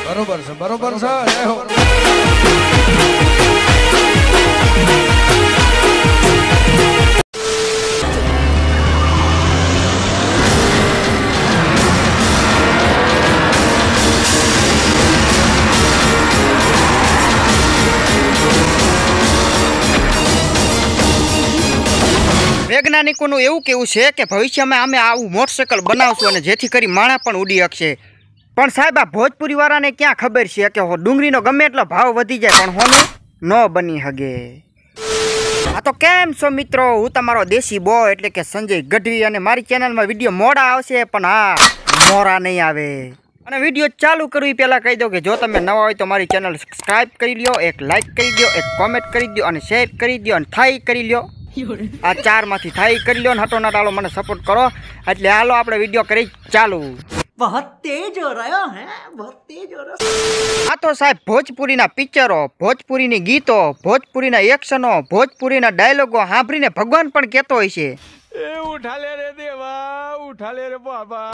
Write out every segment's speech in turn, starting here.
બરોબર છે બરોબર છે જય હો વૈજ્ઞાનિકોનું એવું કેવું છે કે ભવિષ્યમાં અમે આવું મોટરસાઇકલ બનાવશું અને જેથી કરી માણા પણ ઉડી શકશે પણ સાહેબ આ ભોજપુરી વાળાને ક્યાં ખબર છે કે ડુંગળીનો ગમે એટલો ભાવ વધી જાય પણ હોનું ન બની શકે। આ તો કેમ છો મિત્રો, હું તમારો દેશી બોય એટલે કે સંજય ગઢવી અને મારી ચેનલમાં વિડીયો મોડા આવશે પણ હા મોરા નહીં આવે। અને વિડીયો ચાલુ કરવું એ પહેલાં કહી દો કે જો તમે નવા હોય તો મારી ચેનલ સબસ્ક્રાઈબ કરી લ્યો, એક લાઇક કરી દો, એક કોમેન્ટ કરી દો અને શેર કરી દો અને થાઈ કરી લ્યો। આ ચારમાંથી થાઈ કરી લ્યો ને હટો ના ટાળો મને સપોર્ટ કરો। એટલે હાલો આપણે વિડીયો કરી ચાલુ। बहुत तेज हो रहा है, बहुत तेज हो रहा है। આ તો સાહેબ ભોજપુરીના પિક્ચરો, ભોજપુરીની ગીતો, ભોજપુરીના એક્શનો, ભોજપુરીના ડાયલોગો સાંભળીને ભગવાન પણ કહેતો હોય છે એ ઉઠા લે રે દેવા ઉઠા લે રે બાબા।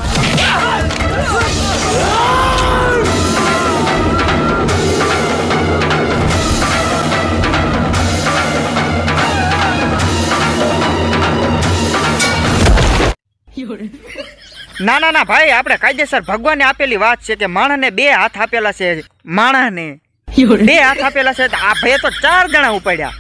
ના ના ના ભાઈ, આપણે કાયદેસર ભગવાને આપેલી વાત છે કે માણસને બે હાથ આપેલા છે, માણસને બે હાથ આપેલા છે, આ ભાઈ તો 4 જણા ઉપાડ્યા।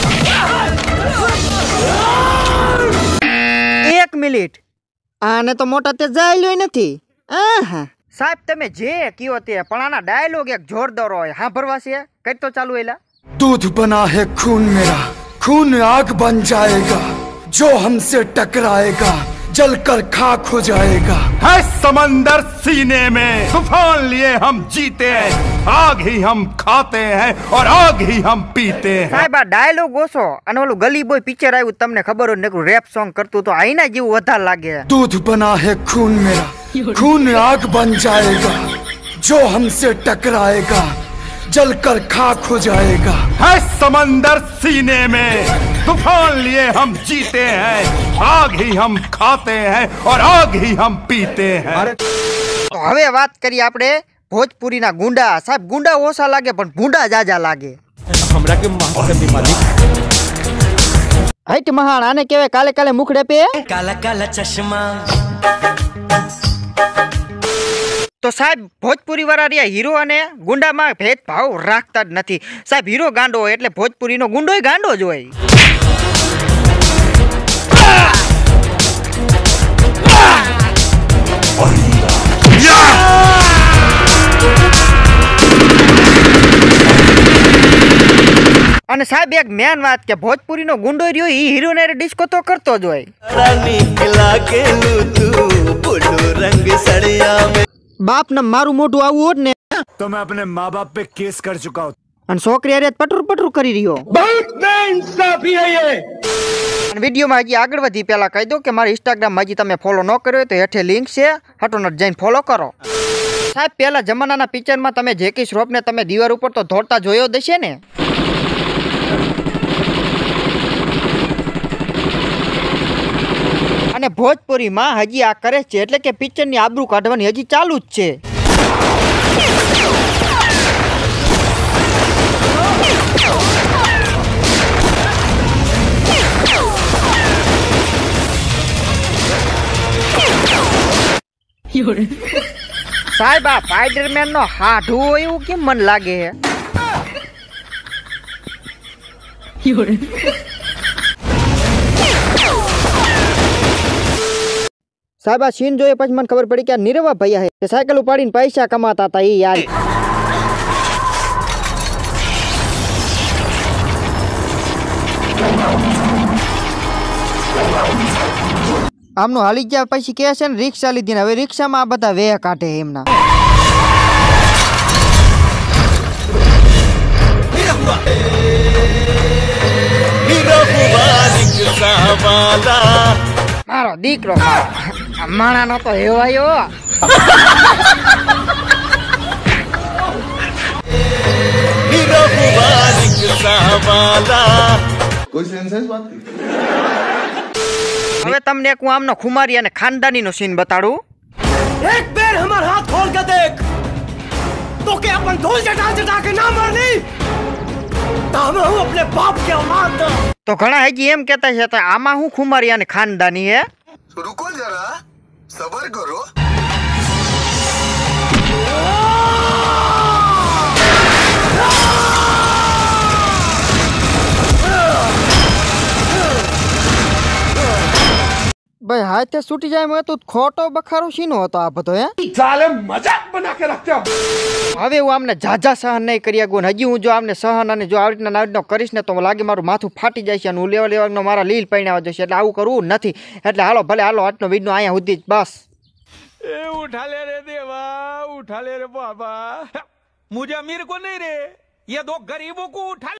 1 મિનિટ, આને તો મોટા તે જાયલ્યો નથી। સાહેબ તમે જે કયો તે પણ આના ડાયલોગ એક જોરદાર હોય, સાંભળવા છે કઈ તો ચાલુ એલા। दूध बना है खून मेरा, खून आग बन जाएगा, जो हमसे टकराएगा जलकर खाक हो जाएगा। है समंदर सीने में तूफान लिए हम जीते हैं, आग ही हम खाते हैं और आग ही हम पीते हैं। સાહેબ આ ડાયલોગ ઓછો અને ઓલું ગલી બોય પિક્ચર આવ્યું તમને ખબર હોય ને રેપ સોંગ કરતું તો આઈના જેવું વધારે લાગે। दूध बना है खून मेरा, खून आग बन जाएगा, जो हमसे टकराएगा जलकर खाक हो जाएगा। है समंदर सीने में तूफान लिए हम जीते हैं, आग ही हम खाते हैं और आग ही हम पीते हैं। તો હવે વાત કરીએ આપણે ભોજપુરીના ગુંડા। સાહેબ ગુંડા ઓછા લાગે પણ ભૂંડા જાજા લાગે। हमरा के माफ कर दी मालिक। હઈટ મહાણ આને કહેવાય કાલે કાલે મુખડે પે काला काला चश्मा। તો સાહેબ ભોજપુરી વાળા રહ્યા હીરો અને ગુંડામાં ભેદભાવ રાખતા જ નથી। સાહેબ હીરો ગાંડો હોય એટલે ભોજપુરીનો ગુંડોય ગાંડો જ હોય। અને સાહેબ એક મેન વાત કે ભોજપુરીનો ગુંડો રહ્યો એ હીરોને ડિસ્કો તો કરતો જ હોય। બાપ ને મારું મોઢું આવું હોત ને तो मैं अपने माँ बाप पे केस कर चुका हूँ। અને છોકરી અરે પટરું પટરું કરી રહ્યો। અને વિડીયોમાં હજી આગળ વધી પહેલા કહી દો કે મારી ઇન્સ્ટાગ્રામમાં હજી તમે ફોલો ન કર્યો તો હેઠે લિંક છે, હટોનટ જઈને ફોલો કરો। સાહેબ પહેલા જમાનાના પિક્ચરમાં તમે જેકી શ્રોફને તમે દીવાર ઉપર તો દોડતા જોયો જ હશે ને। અને ભોજપુરીમાં હજી આ કરે છે એટલે કે પિક્ચરની આબરૂ કાઢવાની હજી ચાલુ જ છે। સાહેબ આ સ્પાઈડરમેન નો હાડું હોય એવું કેમ મન લાગે હે? સાહેબ આ સીન જોઈએ પછી મને ખબર પડી કે આ નીરવા ભૈયા હે સાયકલ ઉપાડીને પૈસા કમાતા હતા એ યાર। આમનું હાલી ગયા પછી કે છે ને રિક્ષા લીધી ને હવે રિક્ષામાં આ બધા વેહ કાઢે એમના। મારો દીકરો માણા નો તો હેવાયો। कोई सेंस है इस बात की? હવે તમને એક હું આમનો ખુમારી અને ખાનદાની નો સીન બતાડું। एक बेर हमारा हाथ खोल के देख तो के अपन धूल चटा चटा के ना मरनी तो हमें हूँ अपने बाप के औलाद। તો ઘણા હજી એમ કહેતા છે તો આમાં હું ખુમારી અને ખાનદાની હે? रुको जरा सबर करो। ભાઈ હાથે છૂટી જાય મેં તો ખોટો બખારો શીનો હતો આ બધો હે? साले मजाक बना के रखते हो। હવે હું આમને ઝાઝા સહન નહીં કરી શકું. હજી હું જો આમને સહન અને જો આવી રીતના કરીશ ને તો લાગે મારું માથું ફાટી જાય છે અને હું લેવા મારા લીલ પૈણાવા જશે. એટલે આવું કરવું નથી. એટલે હાલો ભલે હાલો આજનો વિડીયો અહીંયા સુધી જ બસ. ए उठा ले रे देवा, उठा ले रे बाबा। मुझे अमीर को नहीं रे, ये दो गरीबों को उठा